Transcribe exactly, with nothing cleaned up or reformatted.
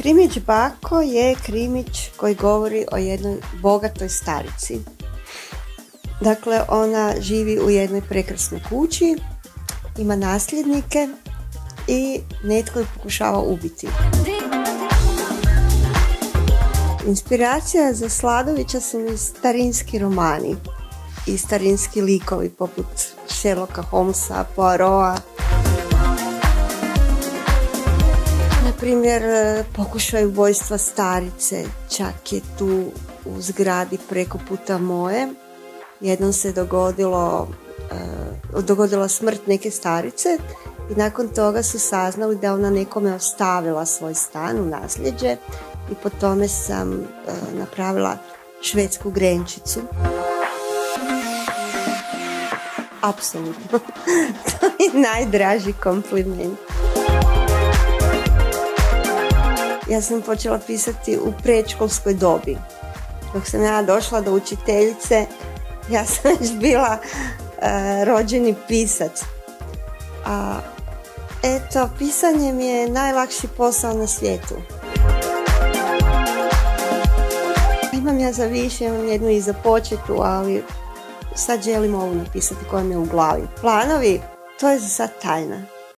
Krimić Bako je krimić koji govori o jednoj bogatoj starici. Dakle, ona živi u jednoj prekrasnoj kući, ima nasljednike i netko ju pokušava ubiti. Inspiracija za Sladovića su mi starinski romani i starinski likovi poput Sherlocka Holmesa, Poirota. Na primjer, pokušaj ubojstva starice, čak je tu u zgradi preko puta moje. Jednom se dogodilo, uh, dogodila smrt neke starice i nakon toga su saznali da ona nekome ostavila svoj stan u nasljeđe i po tome sam uh, napravila švedsku grenčicu. Apsolutno. To je najdraži kompliment. Ja sam počela pisati u predškolskoj dobi. Dok sam ja došla do učiteljice, ja sam već bila uh, rođeni pisac. A eto, pisanje mi je najlakši posao na svijetu. Imam ja za više, imam jednu i za početu, ali sad želim ovu napisati koja mi je u glavi. Planovi, to je za sad tajna.